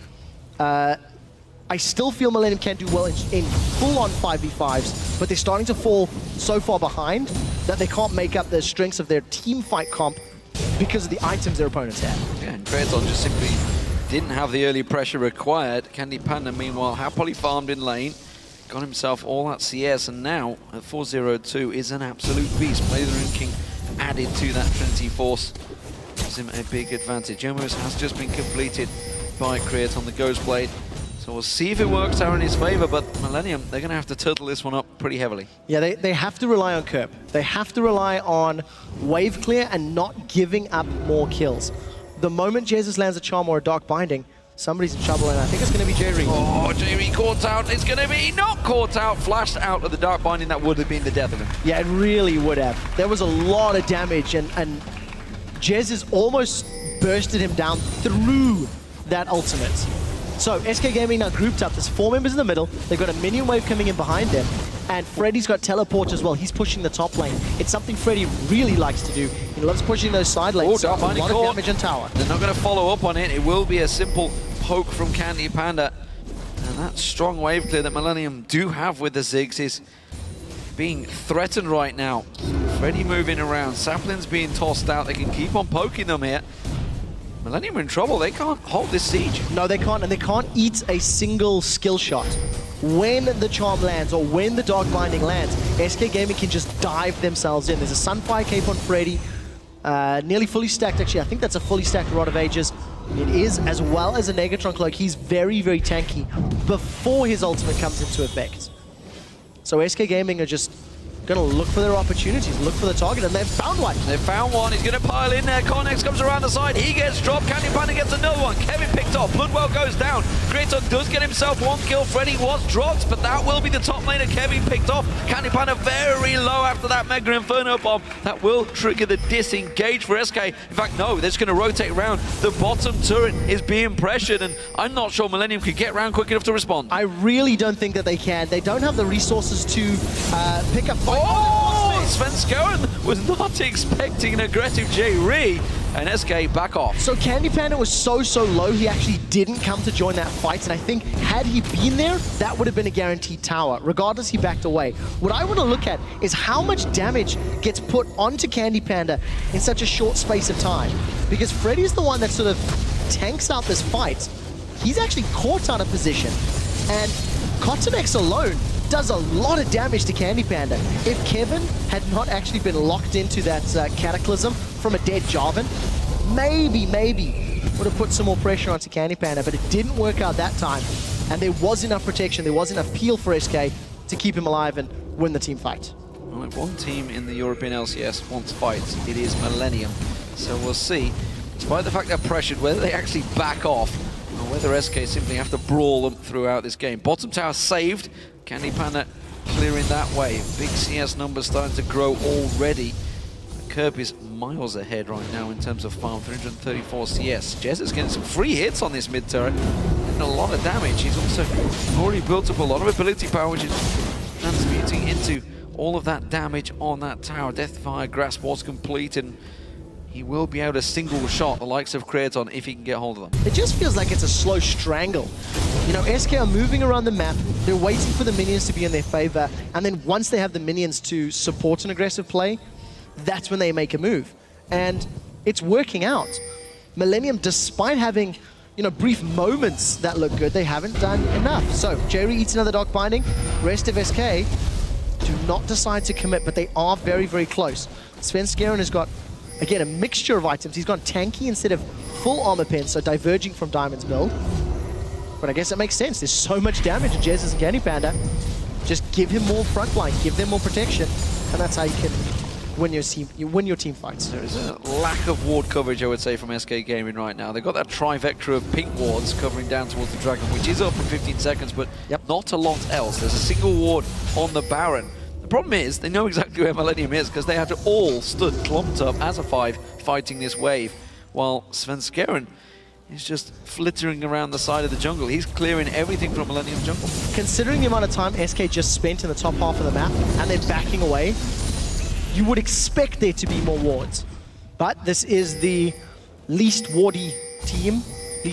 I still feel Millennium can do well in full-on 5v5s, but they're starting to fall so far behind that they can't make up the strengths of their team fight comp because of the items their opponents have.
Yeah, and Creaton just simply didn't have the early pressure required. Candy Panda, meanwhile, happily farmed in lane, got himself all that CS, and now at 4-0-2 is an absolute beast. Blade of the Rune King added to that Trinity Force gives him a big advantage. Jomos has just been completed by Creaton, the Ghost Blade. So we'll see if it works out in his favor, but Millennium, they're going to have to turtle this one up pretty heavily.
Yeah, they have to rely on Kerp. They have to rely on wave clear and not giving up more kills. The moment Jesus lands a Charm or a Dark Binding, somebody's in trouble, and I think it's going to be Jerry.
Oh, Jerry caught out. It's going to be not caught out, flashed out of the Dark Binding. That would have been the death of him.
Yeah, it really would have. There was a lot of damage, and Jez has almost bursted him down through that ultimate. So SK Gaming now grouped up. There's 4 members in the middle. They've got a minion wave coming in behind them. And Freddy's got teleport as well. He's pushing the top lane. It's something Freddy really likes to do. He loves pushing those side lanes. So a lot of damage on tower.
They're not going to follow up on it. It will be a simple poke from Candy Panda. And that strong wave clear that Millennium do have with the Ziggs is being threatened right now. Freddy moving around. Sapling's being tossed out. They can keep on poking them here. Millennium are in trouble. They can't hold this siege.
No, they can't, and they can't eat a single skill shot. When the Charm lands or when the Dark Binding lands, SK Gaming can just dive themselves in. There's a Sunfire Cape on Freddy, nearly fully stacked actually. I think that's a fully stacked Rod of Ages. It is, as well as a Negatron Cloak. He's very, very tanky before his ultimate comes into effect. So SK Gaming are just going to look for their opportunities, look for the target, and they've found one.
They've found one. He's going to pile in there. Connex comes around the side. He gets dropped. Candy Panda gets another one. Kevin picked off. Bloodwell goes down. Kratos does get himself 1 kill. Freddy was dropped, but that will be the top laner. Kevin picked off. Candy Panda very low after that Mega Inferno bomb. That will trigger the disengage for SK. In fact, no, they're just going to rotate around. The bottom turret is being pressured, and I'm not sure Millennium could get around quick enough to respond.
I really don't think that they can. They don't have the resources to pick up...
Svenskeren was not expecting an aggressive J-Ree, and SK back off.
So Candy Panda was so low, he actually didn't come to join that fight, and I think had he been there, that would have been a guaranteed tower. Regardless, he backed away. What I want to look at is how much damage gets put onto Candy Panda in such a short space of time. Because Freddy's the one that sort of tanks out this fight. He's actually caught out of position, and Cottonex alone does a lot of damage to Candy Panda. If Kevin had not actually been locked into that Cataclysm from a dead Jarvan, maybe would have put some more pressure onto Candy Panda, but it didn't work out that time. And there was enough protection, there was enough peel for SK to keep him alive and win the team fight.
Well, if one team in the European LCS wants fights, it is Millennium. So we'll see, despite the fact they're pressured, whether they actually back off or whether SK simply have to brawl them throughout this game. Bottom tower saved. Candy Panda clearing that way. Big CS numbers starting to grow already. Curb is miles ahead right now in terms of farm, 334 CS. Jez is getting some free hits on this mid turret and a lot of damage. He's also already built up a lot of ability power, which is transmuting into all of that damage on that tower. Deathfire Grasp was complete, and he will be able to single shot the likes of Kratos if he can get hold of them.
It just feels like it's a slow strangle. You know, SK are moving around the map, they're waiting for the minions to be in their favor, and then once they have the minions to support an aggressive play, that's when they make a move. And it's working out. Millennium, despite having, you know, brief moments that look good, they haven't done enough. So, Jerry eats another Dark Binding. Rest of SK do not decide to commit, but they are very, very close. Svenskeren has got, again, a mixture of items. He's gone tanky instead of full armor pen, so diverging from Diamond's build. But I guess it makes sense. There's so much damage in Jez and Candy Panda. Just give him more frontline, give them more protection, and that's how you can win your team fights.
There is a lack of ward coverage, I would say, from SK Gaming right now. They've got that trivector of pink wards covering down towards the Dragon, which is up in 15 seconds, but not a lot else. There's a single ward on the Baron. The problem is, they know exactly where Millennium is, because they had to all stood clumped up as a 5 fighting this wave, while Svenskeren is just flittering around the side of the jungle. He's clearing everything from Millennium jungle.
Considering the amount of time SK just spent in the top half of the map, and then backing away, you would expect there to be more wards. But this is the least warding team. The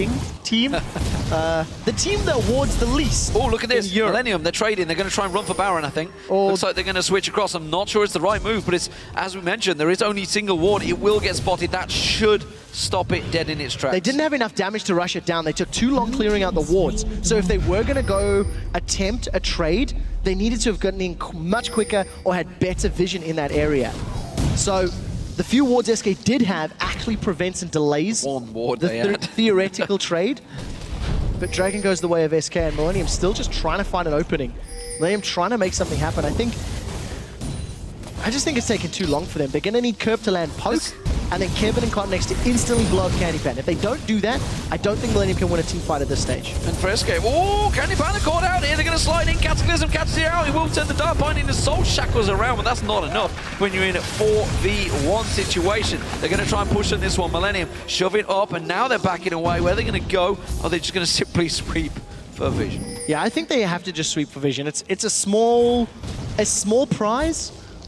team that wards the least.
Oh, look at this. Millennium, they're trading. They're going to try and run for Baron, I think. Looks like they're going to switch across. I'm not sure it's the right move, but it's, as we mentioned, there is only single ward. It will get spotted. That should stop it dead in its tracks.
They didn't have enough damage to rush it down. They took too long clearing out the wards. So if they were going to go attempt a trade, they needed to have gotten in much quicker or had better vision in that area. So the few wards SK did have actually prevents and delays
one ward
the theoretical trade. But Dragon goes the way of SK, and Millennium still just trying to find an opening. Millennium trying to make something happen. I just think it's taken too long for them. They're going to need Curb to land poke. and then Kevin and Cotnex to instantly blow up Candy Pan. If they don't do that, I don't think Millennium can win a team fight at this stage.
And for SK, oh, Candy Pan are caught out here. They're going to slide in. Cataclysm catches it out. He will turn the Dark Binding. The Soul Shackles around, but that's not enough when you're in a 4v1 situation. They're going to try and push on this one. Millennium shove it up, and now they're backing away. Where are they going to go? Are they just going to simply sweep for Vision?
Yeah, I think they have to just sweep for Vision. It's a small prize,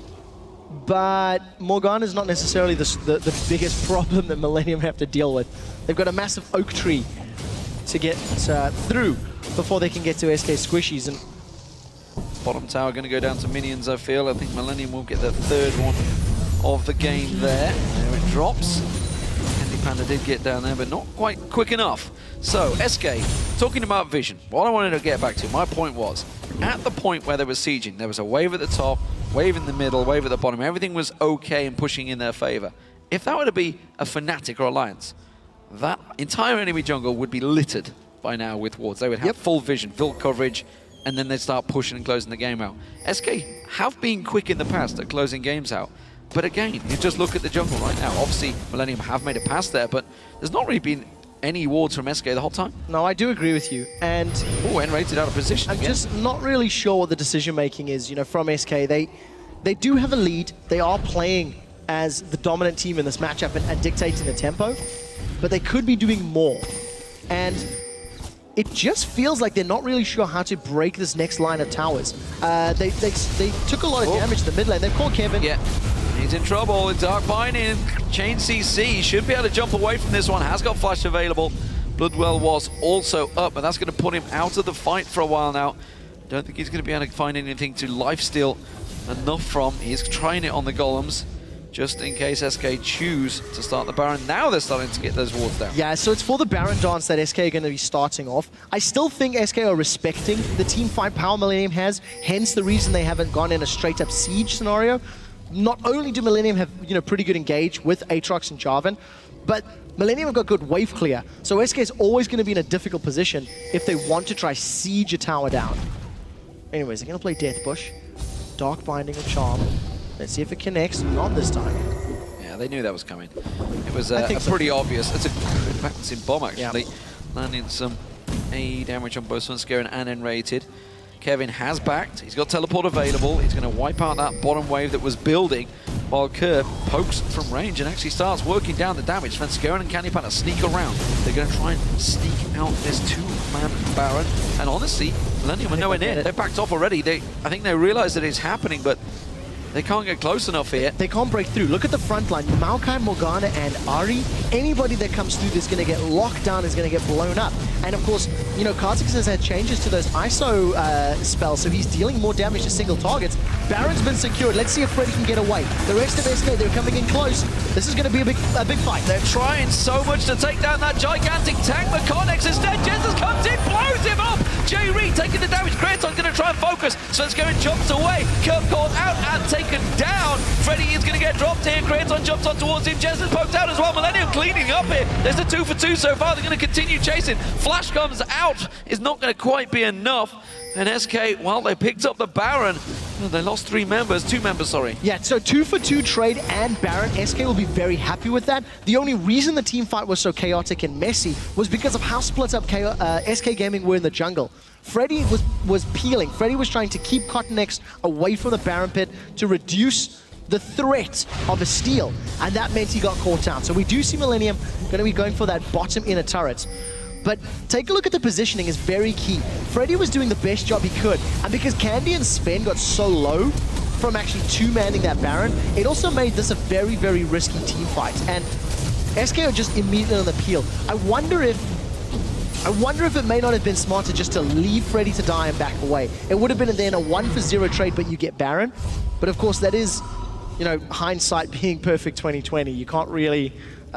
but Morgana is not necessarily the biggest problem that Millennium have to deal with. They've got a massive oak tree to get through before they can get to SK Squishies. And
bottom tower going to go down to minions, I feel. I think Millennium will get the third one of the game there. There it drops. Candy Panda did get down there, but not quite quick enough. So, SK, talking about Vision, what I wanted to get back to, my point was, at the point where they were sieging, there was a wave at the top, wave in the middle, wave at the bottom. Everything was okay and pushing in their favor. If that were to be a Fnatic or Alliance, that entire enemy jungle would be littered by now with wards. They would have full vision, full coverage, and then they'd start pushing and closing the game out. SK have been quick in the past at closing games out. But again, you just look at the jungle right now. Obviously, Millennium have made a pass there, but there's not really been any wards from SK the whole time.
No, I do agree with you. And
oh, N-rated out of position
I'm
again.
just not really sure what the decision-making is, from SK. They do have a lead. They are playing as the dominant team in this matchup and dictating the tempo, but they could be doing more. And it just feels like they're not really sure how to break this next line of towers. They took a lot of damage to the mid lane. They've caught Kevin.
Yeah, he's in trouble. Dark Binding, Chain CC, should be able to jump away from this one. Has got flash available. Bloodwell was also up, and that's going to put him out of the fight for a while now. Don't think he's going to be able to find anything to lifesteal enough from. He's trying it on the golems, just in case SK choose to start the Baron. Now they're starting to get those wards down.
Yeah, so it's for the Baron dance that SK are going to be starting off. I still think SK are respecting the team fight power Millennium has, hence the reason they haven't gone in a straight-up siege scenario. Not only do Millennium have pretty good engage with Aatrox and Jarvan, but Millennium have got good wave clear. So SK is always going to be in a difficult position if they want to try siege a tower down. Anyways, they're going to play Death Bush. Dark Binding and Charm. Let's see if it connects. Not this time.
Yeah, they knew that was coming. It was pretty obvious. It's a good balancing bomb, actually. Yeah. Landing some AE damage on both Svenskeren and N-rated. Kevin has backed. He's got teleport available. He's going to wipe out that bottom wave that was building while Kerr pokes from range and actually starts working down the damage. Svenskeren and Candy Panda sneak around. They're going to try and sneak out this two-man Baron. And honestly, Millennium are nowhere near. They're backed off already. I think they realize that it's happening, but they can't get close enough here.
They can't break through. Look at the front line. Maokai, Morgana, and Ahri. Anybody that comes through is going to get locked down, is going to get blown up. And of course, Kha'Zix has had changes to those ISO spells, so he's dealing more damage to single targets. Baron's been secured. Let's see if Freddy can get away. The rest of SK, they're coming in close. This is going to be a big fight.
They're trying so much to take down that gigantic tank, but Cotnex instead. Jesus comes in, blows him up. Jay Reed taking the damage. Kraton's going to try and focus. Svenskeren jumps away. Kerr caught out and taken down. Freddy is going to get dropped here. Kraton jumps on towards him. Jez is poked out as well. Millennium cleaning up here. There's a 2 for 2 so far. They're going to continue chasing. Flash comes out. Is not going to quite be enough. And SK, well, they picked up the Baron. Oh, they lost 2 members, sorry. Yeah,
so 2 for 2 trade and Baron. SK will be very happy with that. The only reason the team fight was so chaotic and messy was because of how split up SK Gaming were in the jungle. Freddy was peeling. Freddy was trying to keep Cotnex away from the Baron pit to reduce the threat of a steal, and that meant he got caught out. So we do see Millennium going to be going for that bottom inner turret. But take a look at the positioning, is very key. Freddy was doing the best job he could, and because Candy and Sven got so low from actually two-manning that Baron, it also made this a very, very risky team fight. And SK are just immediately on the peel. I wonder if it may not have been smarter just to leave Freddy to die and back away. It would have been then a 1 for 0 trade, but you get Baron. But of course, that is, hindsight being perfect 2020. You can't really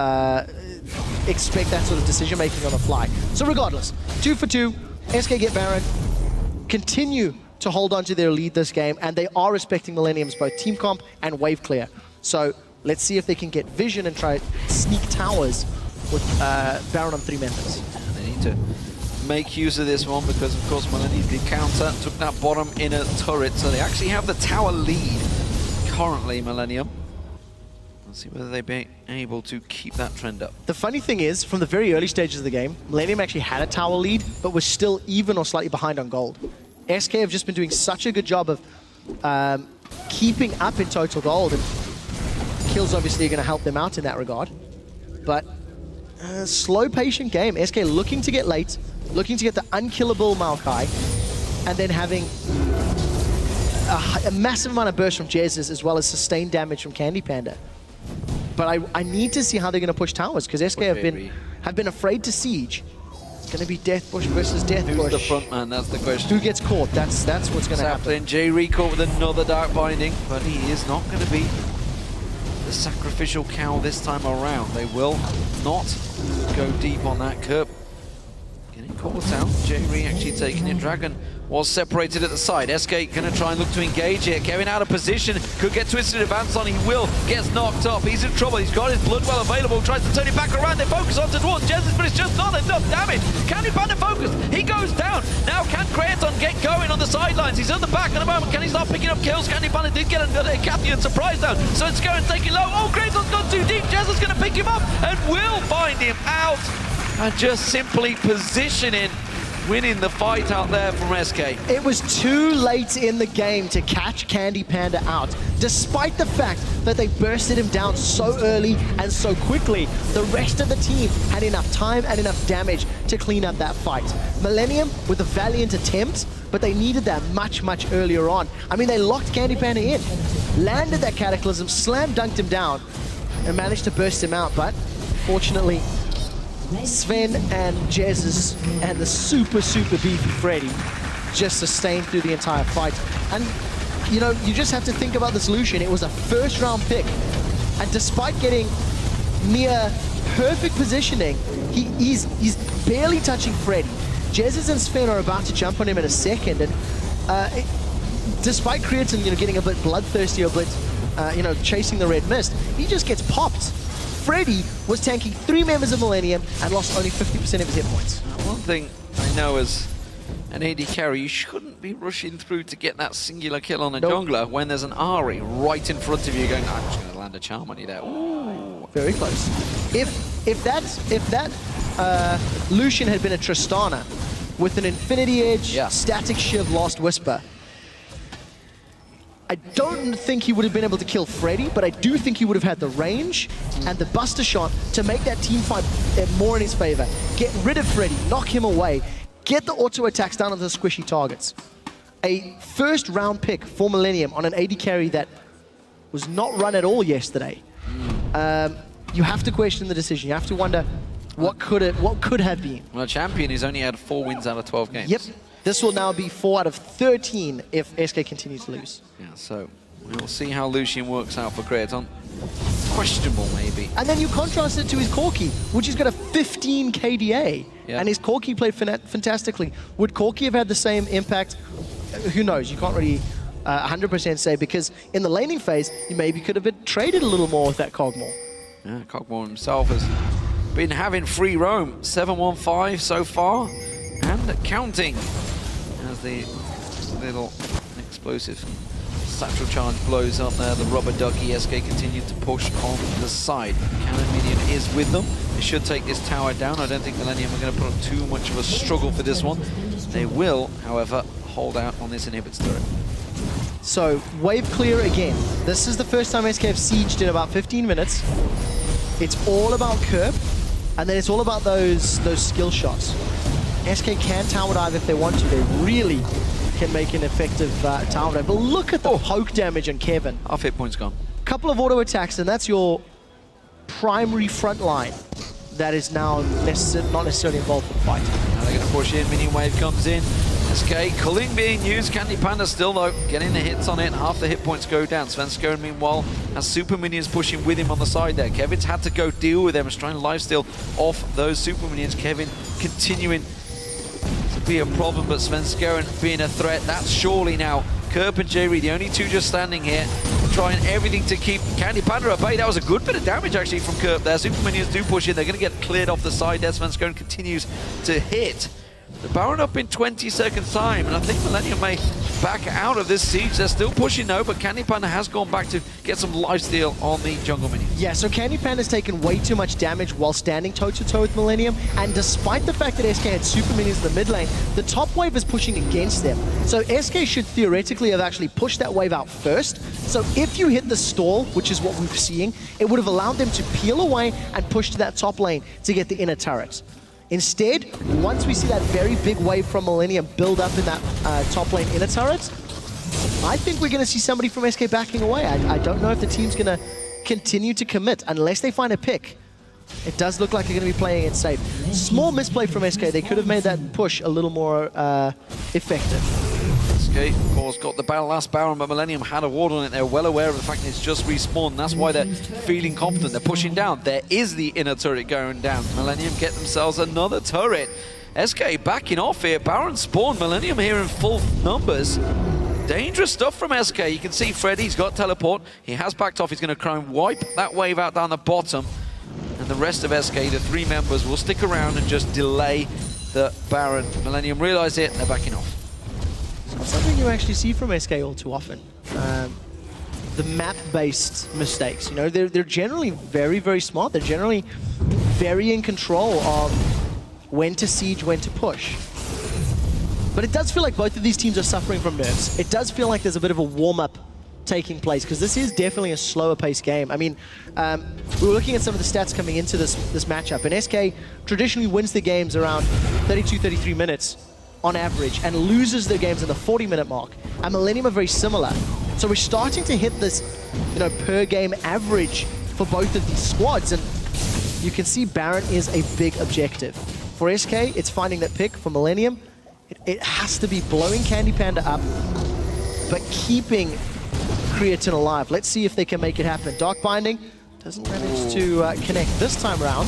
expect that sort of decision-making on the fly. So regardless, 2 for 2, SK get Baron, continue to hold on to their lead this game, and they are respecting Millennium's both team comp and wave clear. So let's see if they can get vision and try sneak towers with Baron on 3 members.
They need to make use of this one because, of course, Millennium did counter, took that bottom inner turret, so they actually have the tower lead currently, Millennium. Let's see whether they'll be able to keep that trend up.
The funny thing is, from the very early stages of the game, Millennium actually had a tower lead, but was still even or slightly behind on gold. SK have just been doing such a good job of keeping up in total gold, and kills obviously are going to help them out in that regard. But slow, patient game. SK looking to get late, looking to get the unkillable Maokai, and then having a massive amount of burst from Jesus as well as sustained damage from Candy Panda. But I need to see how they're going to push towers, because SK have been afraid to siege. It's going to be Death Bush versus Death Bush.
Who's the front man? That's the question.
Who gets caught? That's what's going to happen.
J-Reek caught with another Dark Binding, but he is not going to be the sacrificial cow this time around. They will not go deep on that curb. Getting caught out. J-Reek actually taking it. Dragon was separated at the side. SK going to try and look to engage here. Kevin out of position. Could get twisted advance on. He will. Gets knocked up. He's in trouble. He's got his blood well available. Tries to turn it back around. They focus on towards Jesus, but it's just not enough damage. Candy Panda focused. He goes down. Now can Crayon get going on the sidelines? He's on the back at the moment. Can he start picking up kills? Candy Panda did get a Cathian surprise down. So it's going to take it low. Oh, Crayon's gone too deep. Jesus going to pick him up and will find him out. And just simply positioning, winning the fight out there from SK.
It was too late in the game to catch Candy Panda out. Despite the fact that they bursted him down so early and so quickly, the rest of the team had enough time and enough damage to clean up that fight. Millennium with a valiant attempt, but they needed that much, much earlier on. I mean, they locked Candy Panda in, landed that Cataclysm, slam dunked him down, and managed to burst him out, but fortunately, Sven and Jesus and the super beefy Freddy just sustained through the entire fight. And, you know, you just have to think about the solution. It was a first-round pick. And despite getting near perfect positioning, he's barely touching Freddy. Jesus and Sven are about to jump on him in a second. And despite Creatine, you know, getting a bit bloodthirsty, a bit, you know, chasing the red mist, he just gets popped. Freddy was tanking 3 members of Millennium and lost only 50% of his hit points.
One thing I know as an AD carry, you shouldn't be rushing through to get that singular kill on a jungler when there's an Ahri right in front of you going, I'm just going to land a charm on you there. Ooh.
Very close. If that Lucian had been a Tristana with an Infinity Edge, Static Shiv, Lost Whisper, I don't think he would have been able to kill Freddy, but I do think he would have had the range and the Buster Shot to make that team fight more in his favor. Get rid of Freddy, knock him away, get the auto attacks down on the squishy targets. A first round pick for Millennium on an AD carry that was not run at all yesterday. You have to question the decision. You have to wonder what could have been.
Well, Champion has only had 4 wins out of 12 games.
Yep. This will now be 4 out of 13 if SK continues to lose.
Yeah, so we'll see how Lucian works out for Creaton. Questionable, maybe.
And then you contrast it to his Corki, which has got a 15 KDA. Yeah. And his Corki played fantastically. Would Corki have had the same impact? Who knows? You can't really 100% say, because in the laning phase, you maybe could have been traded a little more with that Kog'Maw.
Yeah, Kog'Maw himself has been having free roam. 7-1-5 so far, and counting. As the little explosive satchel charge blows up there, the rubber ducky, SK continued to push on the side. Cannon Minion is with them. They should take this tower down. I don't think Millennium are going to put up too much of a struggle for this one. They will, however, hold out on this inhibits turret.
So, wave clear again. This is the first time SK have sieged in about 15 minutes. It's all about curb, and then it's all about those skill shots. SK can tower dive if they want to. They really can make an effective tower dive. But look at the poke damage on Kevin.
Half hit points gone.
Couple of auto attacks, and that's your primary front line that is now not necessarily involved in the fight.
Now they're going to push in. Minion wave comes in. SK culling being used. Candy Panda still, though, getting the hits on it. Half the hit points go down. Svenskeren, meanwhile, has super minions pushing with him on the side there. Kevin's had to go deal with them. He's trying to lifesteal off those super minions. Kevin continuing to be a problem, but Svenskeren being a threat. That's surely now Kerp and J-Reek, the only two just standing here, trying everything to keep Candy Panda at bay. That was a good bit of damage, actually, from Kerp there. Super minions do push in. They're going to get cleared off the side there. Svenskeren continues to hit. The Baron up in 20 seconds time, and I think Millennium may back out of this siege. They're still pushing though, but Candy Panda has gone back to get some lifesteal on the jungle minions.
Yeah, so Candy Panda's taken way too much damage while standing toe-to-toe with Millennium, and despite the fact that SK had super minions in the mid lane, the top wave is pushing against them. So SK should theoretically have actually pushed that wave out first. So if you hit the stall, which is what we're seeing, it would have allowed them to peel away and push to that top lane to get the inner turret. Instead, once we see that very big wave from Millennium build up in that top lane inner turret, I think we're going to see somebody from SK backing away. I don't know if the team's going to continue to commit unless they find a pick. It does look like they're going to be playing it safe. Small misplay from SK. They could have made that push a little more effective.
SK, of course, got the last Baron, but Millennium had a ward on it. They're well aware of the fact that it's just respawned. That's why they're feeling confident. They're pushing down. There is the inner turret going down. Millennium get themselves another turret. SK backing off here. Baron spawned. Millennium here in full numbers. Dangerous stuff from SK. You can see Freddy's got teleport. He has backed off. He's going to try and wipe that wave out down the bottom. And the rest of SK, the 3 members, will stick around and just delay the Baron. Millennium realize it, and they're backing off.
Something you actually see from SK all too often. The map-based mistakes. You know, they're generally very, very smart. They're generally very in control of when to siege, when to push. But it does feel like both of these teams are suffering from nerves. It does feel like there's a bit of a warm-up taking place, because this is definitely a slower paced game. I mean, we were looking at some of the stats coming into this matchup, and SK traditionally wins the games around 32-33 minutes on average and loses their games in the 40-minute mark. And Millennium are very similar. So we're starting to hit this, you know, per game average for both of these squads, and you can see Baron is a big objective. For SK, it's finding that pick. For Millennium, it has to be blowing Candy Panda up, but keeping Creatine alive. Let's see if they can make it happen. Dark Binding doesn't manage to connect this time around.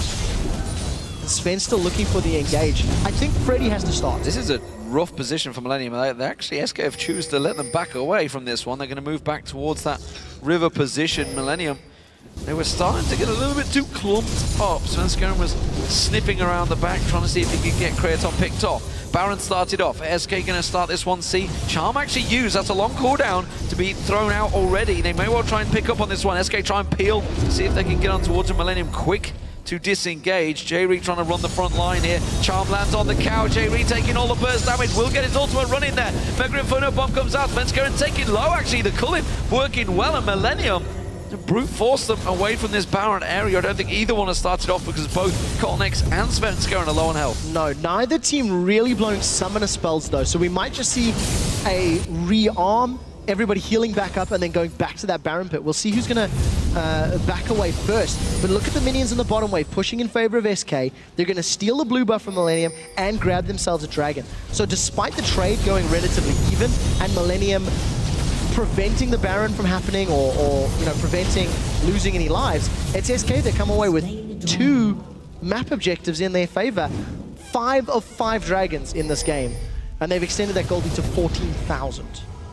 Sven's still looking for the engage. I think Freddy has to start.
This is a rough position for Millennium. They actually, SKF choose to let them back away from this one. They're going to move back towards that river position. Millennium, they were starting to get a little bit too clumped up. Svenskeren was sniffing around the back, trying to see if he could get Creaton picked off. Baron started off. SK going to start this one. See, Charm actually used. That's a long cooldown to be thrown out already. They may well try and pick up on this one. SK try and peel, see if they can get on towards a Millennium quick to disengage. J-Reek trying to run the front line here. Charm lands on the cow. J-Reek taking all the burst damage. Will get his ultimate run in there. Mega Inferno bomb comes out. Svenskeren taking low, actually. The Culling working well, and Millennium brute force them away from this Baron area. I don't think either one has started off, because both Colnex and Svenskeren are low on health.
No, neither team really blowing summoner spells though, so we might just see a rearm, everybody healing back up and then going back to that Baron pit. We'll see who's going to back away first. But look at the minions in the bottom wave pushing in favor of SK. They're going to steal the blue buff from Millennium and grab themselves a dragon. So despite the trade going relatively even and Millennium preventing the Baron from happening or you know, preventing losing any lives, it's SK that come away with 2 map objectives in their favor. 5 of 5 dragons in this game, and they've extended that gold to 14,000.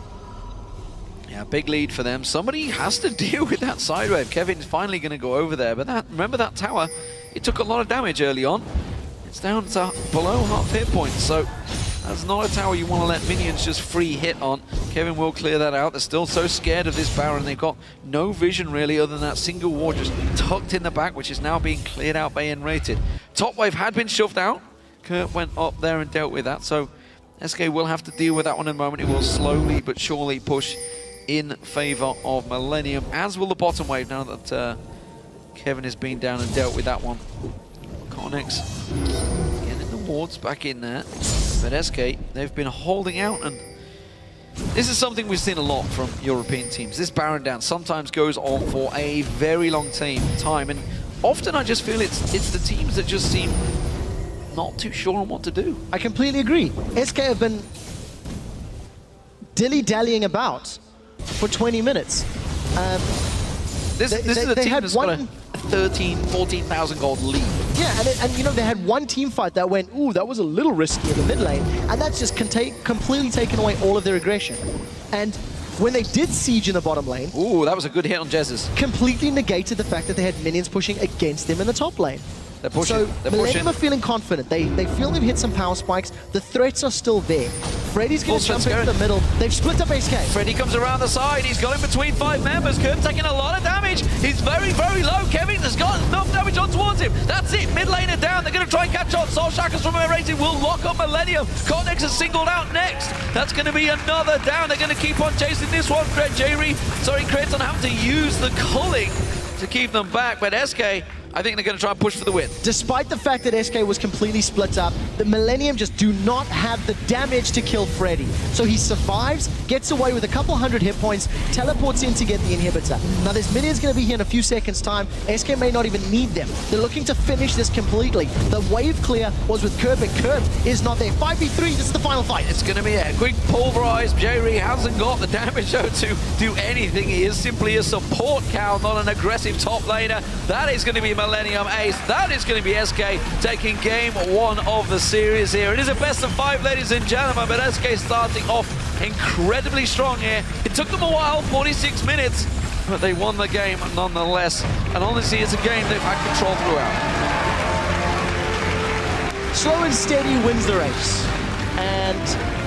Yeah, big lead for them. Somebody has to deal with that side wave. Kevin's finally going to go over there, but remember that tower, it took a lot of damage early on. It's down to below half hit points, so that's not a tower you want to let minions just free hit on. Kevin will clear that out. They're still so scared of this Baron. They've got no vision really other than that single ward just tucked in the back, which is now being cleared out by Enrated. Top wave had been shoved out. Kurt went up there and dealt with that, so SK will have to deal with that one in a moment. It will slowly but surely push in favor of Millennium, as will the bottom wave now that Kevin has been down and dealt with that one. Connex getting the wards back in there. But SK, they've been holding out, and this is something we've seen a lot from European teams. This Baron dance sometimes goes on for a very long time, and often I just feel it's the teams that just seem not too sure on what to do.
I completely agree. SK have been dilly-dallying about for 20 minutes.
This is a team that's got a 14,000 gold lead.
Yeah, and you know, they had one team fight that went, ooh, that was a little risky in the mid lane, and that's just completely taken away all of their aggression. And when they did siege in the bottom lane...
Ooh, that was a good hit on Jez's.
Completely negated the fact that they had minions pushing against them in the top lane.
They're pushing.
So Millennium are feeling confident. They feel they've hit some power spikes. The threats are still there. Freddy's going to jump into the middle. They've split up SK.
Freddy comes around the side. He's got in between 5 members. Curb taking a lot of damage. He's very, very low. Kevin has got enough damage on towards him. That's it. Mid lane are down. They're going to try and catch on. Soul Shackles from Racing will lock up Millennium. Cortex is singled out next. That's going to be another down. They're going to keep on chasing this one. Kraton having to use the culling to keep them back, but SK, I think they're going to try and push for the win.
Despite the fact that SK was completely split up, the Millennium just do not have the damage to kill Freddy. So he survives, gets away with a couple hundred hit points, teleports in to get the inhibitor. Now this minion is going to be here in a few seconds' time. SK may not even need them. They're looking to finish this completely. The wave clear was with Curb, and Curb is not there. 5v3, this is the final fight.
It's going to be a quick pulverize. Jerry hasn't got the damage though to do anything. He is simply a support cow, not an aggressive top laner. That is going to be Millennium Ace. That is going to be SK taking game 1 of the series here. It is a best of 5, ladies and gentlemen, but SK starting off incredibly strong here. It took them a while, 46 minutes, but they won the game nonetheless. And honestly, it's a game they've had control throughout.
Slow and steady wins the race. And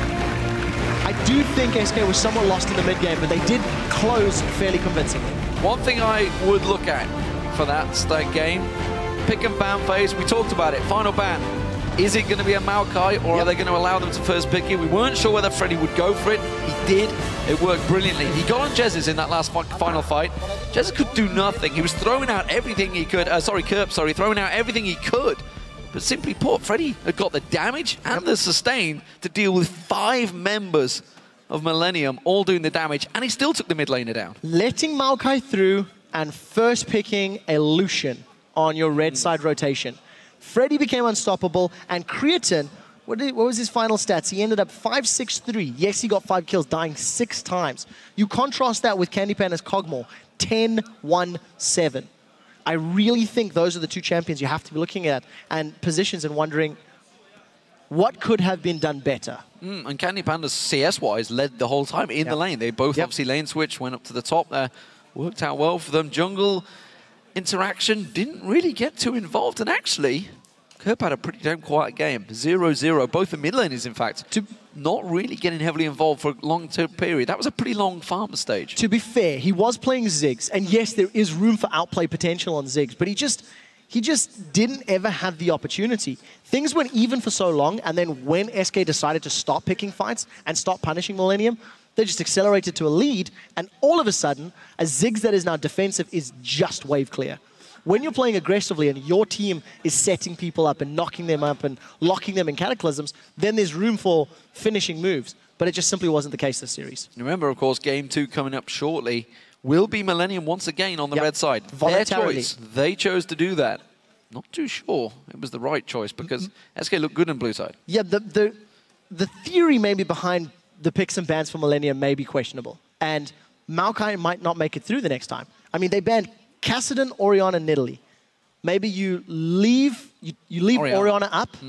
I do think SK was somewhat lost in the mid-game, but they did close fairly convincingly.
One thing I would look at for that game, pick and ban phase, we talked about it, final ban. Is it going to be a Maokai, or are they going to allow them to first pick it? We weren't sure whether Freddy would go for it. He did. It worked brilliantly. He got on Jez's in that last final fight. Jez could do nothing. He was throwing out everything he could. Curb, throwing out everything he could. But simply put, Freddy had got the damage and the sustain to deal with 5 members of Millennium all doing the damage, and he still took the mid laner down.
Letting Maokai through and first picking a Lucian on your red side rotation. Freddy became unstoppable, and Kraton, what was his final stats? He ended up 5-6-3. Yes, he got 5 kills, dying 6 times. You contrast that with Candy Pana's Kog'Maw, 10-1-7. I really think those are the 2 champions you have to be looking at and positions and wondering what could have been done better.
And Candy Panda, CS-wise, led the whole time in the lane. They both obviously lane switched, went up to the top there. Worked out well for them. Jungle interaction didn't really get too involved, and actually, Curb had a pretty damn quiet game. 0-0. Both the mid laners, in fact, not really getting heavily involved for a long-term period. That was a pretty long farm stage.
To be fair, he was playing Ziggs, and yes, there is room for outplay potential on Ziggs, but he just didn't ever have the opportunity. Things went even for so long, and then when SK decided to stop picking fights and stop punishing Millennium, they just accelerated to a lead, and all of a sudden, a Ziggs that is now defensive is just wave clear. When you're playing aggressively and your team is setting people up and knocking them up and locking them in cataclysms, then there's room for finishing moves. But it just simply wasn't the case this series.
Remember, of course, game 2 coming up shortly will be Millennium once again on the red side. Their choice. They chose to do that. Not too sure it was the right choice because SK looked good on blue side. Yeah,
the theory maybe behind the picks and bans for Millennium may be questionable. And Maokai might not make it through the next time. I mean, they banned Kassadin, Orianna, and Nidalee. Maybe you leave Orianna up